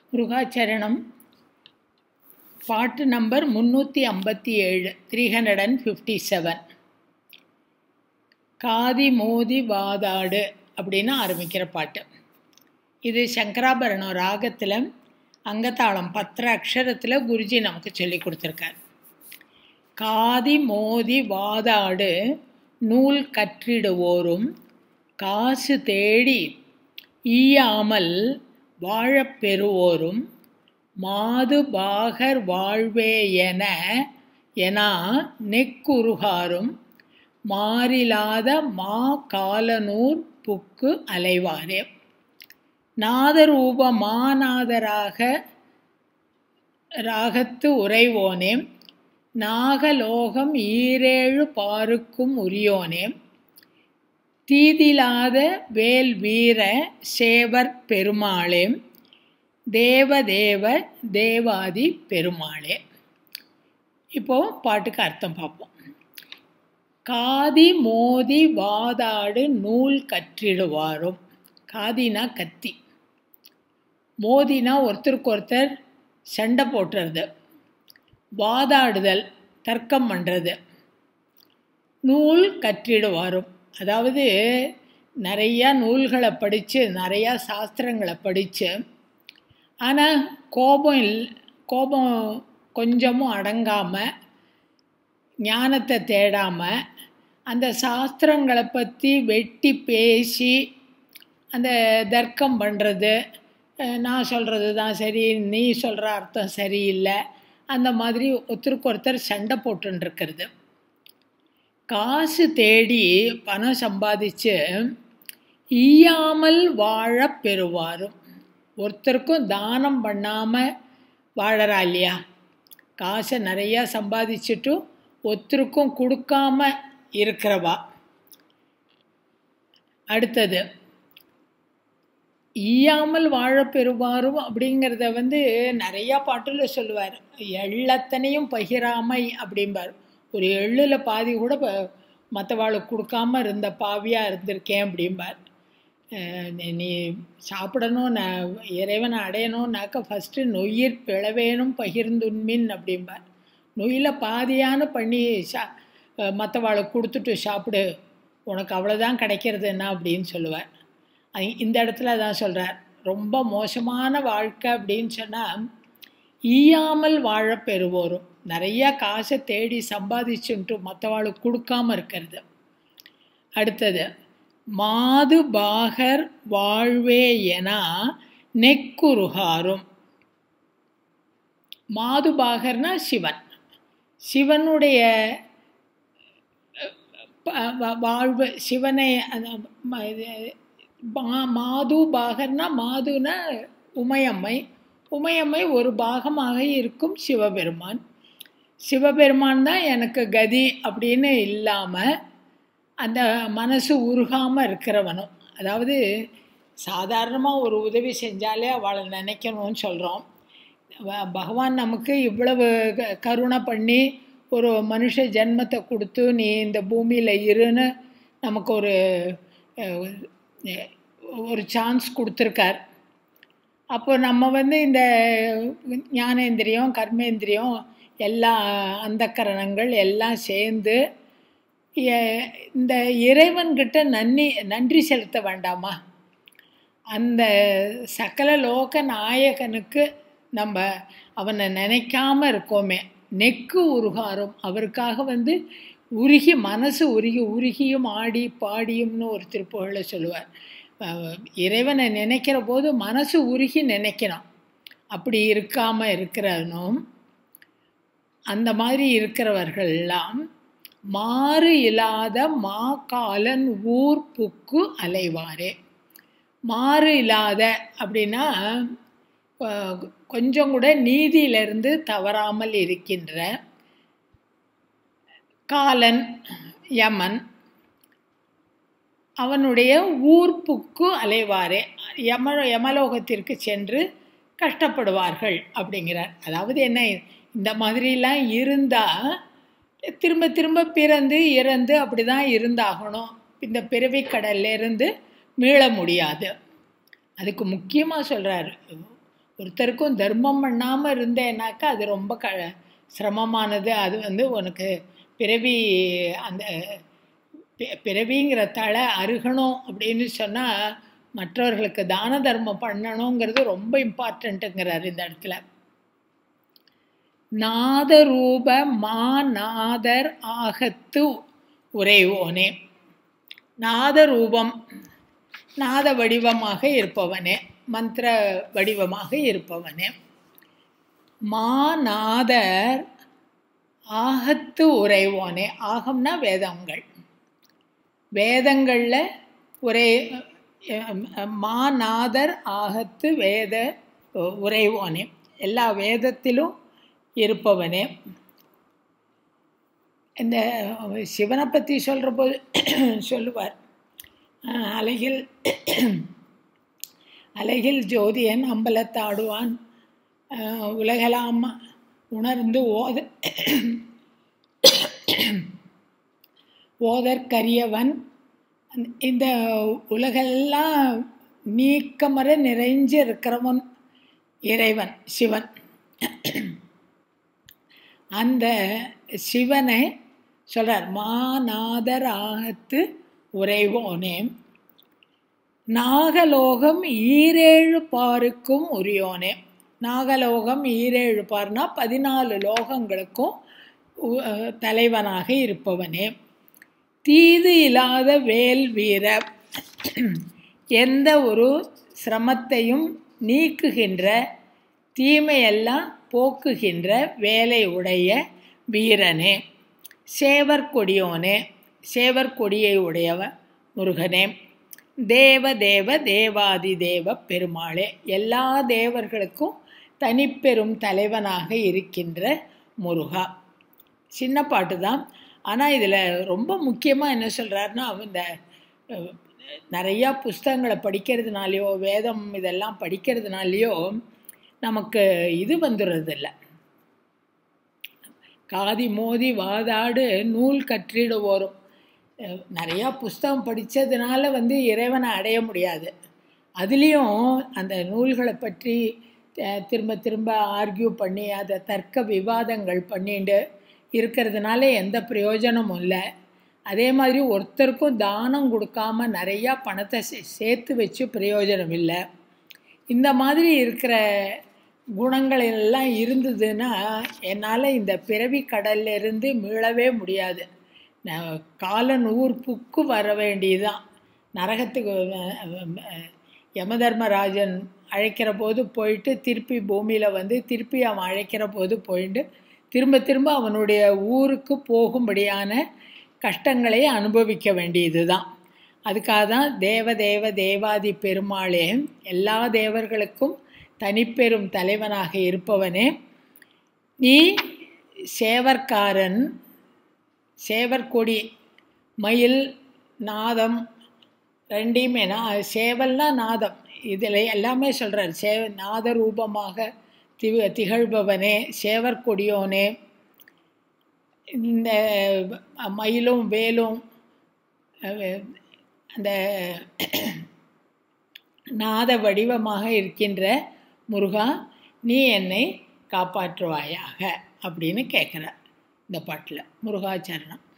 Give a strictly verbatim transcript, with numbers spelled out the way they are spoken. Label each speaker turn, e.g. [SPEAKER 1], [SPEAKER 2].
[SPEAKER 1] முருகாச்சரணம் பாட்டு நம்பர் முந்நூற்றி ஐம்பத்தி ஏழு three hundred and fifty seven. காதி மோதி வாதாடு அப்படின்னு ஆரம்பிக்கிற பாட்டு. இது சங்கராபரணம் ராகத்தில் அங்கத்தாளம் பத்திர அக்ஷரத்தில் குருஜி நமக்கு சொல்லி கொடுத்துருக்கார். காதி மோதி வாதாடு நூல் கற்றிடுவோரும் காசு தேடி ஈயாமல் வாழப் பெறுவோரும் மாது பாகர் வாழ்வே என எனா நெக்குருகாரும் மாறிலாத மா காலனூர் புக்கு அலைவாரே. நாதரூப மாநாதராக ராகத்து உறைவோனே, நாகலோகம் ஈரேழு பாருக்கும் உரியோனே, தீதிலாத வேல் வீர சேவர் பெருமாளே, தேவதேவ தேவாதி பெருமாளே. இப்போது பாட்டுக்கு அர்த்தம் பார்ப்போம். காதி மோதி வாதாடு நூல் கற்றிடுவாரும். காதினா கத்தி, மோதினா ஒருத்தருக்கு ஒருத்தர் சண்டை போட்டுறது, வாதாடுதல் தர்க்கம் பண்ணுறது. நூல் கற்றிடுவாரும் அதாவது நிறையா நூல்களை படித்து நிறையா சாஸ்திரங்களை படித்து, ஆனால் கோபம் இல் கோபம் கொஞ்சமும் அடங்காமல் ஞானத்தை தேடாமல் அந்த சாஸ்திரங்களை பற்றி வெட்டி பேசி அந்த தர்க்கம் பண்ணுறது, நான் சொல்கிறது தான் சரி, நீ சொல்கிற அர்த்தம் சரியில்லை, அந்த மாதிரி ஒருத்தருக்கு ஒருத்தர் சண்டை போட்டுருக்கிறது. காசு தேடி பணம் சம்பாதிச்சு ஈயாமல் வாழ பெறுவாரும். ஒருத்தருக்கும் தானம் பண்ணாமல் வாழறா இல்லையா? காசை நிறையா சம்பாதிச்சுட்டும் ஒருத்தருக்கும் கொடுக்காம இருக்கிறவா. அடுத்தது ஈயாமல் வாழ பெறுவாரும் அப்படிங்கிறத வந்து நிறையா பாட்டில் சொல்லுவார். எள்ளத்தனையும் பகிராமை அப்படிம்பார். ஒரு எள்ளில் பாதி கூட மற்றவாளுக்கு கொடுக்காம இருந்த பாவியாக இருந்திருக்கேன் அப்படிம்பார். நீ சாப்பிடணும், நான் இறைவனை அடையணும்னாக்க ஃபஸ்ட்டு நொய்யிற் பிளவேனும் பகிர்ந்துண்மின் அப்படிம்பார். நொய்யில் பாதியான பண்ணி சா மற்றவாளுக்கு கொடுத்துட்டு சாப்பிடு, உனக்கு அவ்வளோதான் கிடைக்கிறதுன்னா அப்படின்னு சொல்லுவார். இந்த இடத்துல தான் சொல்கிறார், ரொம்ப மோசமான வாழ்க்கை அப்படின்னு சொன்னால் ஈயாமல் வாழ பெறுவோரும். நிறையா காசை தேடி சம்பாதிச்சுட்டு மற்றவாளுக்கு கொடுக்காமல் இருக்கிறது. அடுத்தது மாது பாகர் வாழ்வே என நெக்குருகாரும். மாது பாகர்னா சிவன், சிவனுடைய வாழ்வு, சிவனை மாது பாகர்னா மாதுனா உமையம்மை, உமையம்மை ஒரு பாகமாக இருக்கும் சிவபெருமான். சிவபெருமான் தான் எனக்கு கதி அப்படின்னு இல்லாமல் அந்த மனசு உருகாமல் இருக்கிறவனும். அதாவது சாதாரணமாக ஒரு உதவி செஞ்சாலே அவளை நினைக்கணும்னு சொல்கிறோம். பகவான் நமக்கு இவ்வளவு கருணை பண்ணி ஒரு மனுஷ ஜென்மத்தை கொடுத்து நீ இந்த பூமியில் இருன்னு நமக்கு ஒரு ஒரு சான்ஸ் கொடுத்துருக்கார். அப்போ நம்ம வந்து இந்த ஞானேந்திரியம் கர்மேந்திரியம் எல்லா அந்தக்கரணங்கள் எல்லாம் சேர்ந்து இந்த இறைவன்கிட்ட நன்றி நன்றி செலுத்த வேண்டாமா? அந்த சகல லோக நாயகனுக்கு நம்ம அவனை நினைக்காம இருக்கோமே. நெக்கு உருகாரும், அவருக்காக வந்து உருகி மனசு உருகி உருகியும் ஆடி பாடியும்னு ஒரு திருப்புகழை சொல்லுவார். இறைவனை நினைக்கிற போது மனசு உருகி நினைக்கணும். அப்படி இருக்காமல் இருக்கிறனும் அந்த மாதிரி இருக்கிறவர்கள்லாம் மாறு இல்லாத மா காலன் ஊர் புக்கு அலைவாரே. மாறு இல்லாத அப்படின்னா கொஞ்சம் கூட நீதியிலிருந்து தவறாமல் இருக்கின்ற காலன் யமன், அவனுடைய ஊர்ப்புக்கு அலைவாரே, யம யமலோகத்திற்கு சென்று கஷ்டப்படுவார்கள் அப்படிங்கிறார். அதாவது என்ன, இந்த மாதிரிலாம் இருந்தால் திரும்ப திரும்ப பிறந்து இறந்து அப்படி தான் இருந்தாகணும். இந்த பிறவி கடல்லேருந்து மீள முடியாது. அதுக்கு முக்கியமாக சொல்கிறார், ஒருத்தருக்கும் தர்மம் பண்ணாமல் இருந்தேன்னாக்கா அது ரொம்ப க சிரமமானது. அது வந்து உனக்கு பிறவி அந்த பிறவிங்கிற தலை அருகணும் அப்படின்னு சொன்னால் மற்றவர்களுக்கு தான தர்மம் பண்ணணுங்கிறது ரொம்ப இம்பார்ட்டண்ட்டுங்கிறார் இந்த இடத்துல. நாதரூப மா நாதர் ஆகத்து உரைவோனே. நாதரூபம் நாத வடிவமாக இருப்பவனே, மந்திர வடிவமாக இருப்பவனே. மாநாதர் ஆகத்து உரைவோனே. ஆகம்னா வேதங்கள். வேதங்களில் உரை மாநாதர் ஆகத்து வேத உரைவோனே. எல்லா வேதத்திலும் இருப்பவனே. இந்த சிவனை பற்றி சொல்கிற போது சொல்லுவார், அலையில் அலையில் ஜோதியன் அம்பலத்தாடுவான் உலகெல்லாம் உணர்ந்து ஓத ஓதற்கரியவன். இந்த உலகெல்லாம் நீக்கமர நிறைஞ்சு இருக்கிறவன் இறைவன் சிவன். அந்த சிவனை சொல்கிறார் மாநாதர் ஆகத்து உரைவோனே. நாகலோகம் ஈரேழு பாருக்கும் உரியோனே. நாகலோகம் ஈரேழு பார்னா பதினாலு லோகங்களுக்கும் தலைவனாக இருப்பவனே. தீது இல்லாத வேல் வீர. எந்த ஒரு சிரமத்தையும் நீக்குகின்ற தீமையெல்லாம் போக்குகின்ற வேலை உடைய வீரனே. சேவர் கொடியோனே. சேவர் கொடியை உடையவன் முருகனே. தேவ தேவ தேவாதி தேவ பெருமாளே. எல்லா தேவர்களுக்கும் தனிப்பெரும் தலைவனாக இருக்கின்ற முருகா. சின்ன பாட்டு தான், ஆனால் இதில் ரொம்ப முக்கியமாக என்ன சொல்கிறாருன்னா, இந்த நிறையா புஸ்தகங்களை படிக்கிறதுனாலையோ வேதம் இதெல்லாம் படிக்கிறதுனாலையோ நமக்கு இது வந்துடுறதில்ல. காதி மோதி வாதாடு நூல் கற்றிடுவோரும். நிறையா புஸ்தகம் படித்ததுனால வந்து இறைவனை அடைய முடியாது. அதுலேயும் அந்த நூல்களை பற்றி திரும்ப திரும்ப ஆர்கியூ பண்ணி அதை தர்க்க விவாதங்கள் பண்ணிட்டு இருக்கிறதுனால எந்த பிரயோஜனமும் இல்லை. அதே மாதிரி ஒருத்தருக்கும் தானம் கொடுக்காம நிறையா பணத்தை சேர்த்து வச்சு பிரயோஜனம் இல்லை. இந்த மாதிரி இருக்கிற குணங்கள் எல்லாம் இருந்ததுன்னா என்னால் இந்த பிறவி கடல்லிருந்து மீளவே முடியாது. காலன் ஊர் புக்கு வர வேண்டியதுதான். நரகத்துக்கு யமதர்மராஜன் அழைக்கிற போது போயிட்டு திருப்பி பூமியில் வந்து திருப்பி அவன் அழைக்கிற போது போயிட்டு திரும்ப திரும்ப அவனுடைய ஊருக்கு போகும்படியான கஷ்டங்களை அனுபவிக்க வேண்டியது தான். அதுக்காக தான் தேவ தேவ தேவாதி பெருமாளே, எல்லா தேவர்களுக்கும் தனிப்பெரும் தலைவனாக இருப்பவனே. நீ சேவற்காரன். சேவற்கொடி மயில் நாதம் ரெண்டையுமே நான் சேவல்னா நாதம் இதில் எல்லாமே சொல்கிறார். சே நாத ரூபமாக தி திகழ்பவனே, சேவற்கொடியோனே. இந்த மயிலும் வேலும் அந்த நாத வடிவமாக இருக்கின்ற முருகா, நீ என்னை காப்பாற்றுவாயாக அப்படின்னு கேட்குறார் இந்த பாட்டில். முருகாச்சரணம்.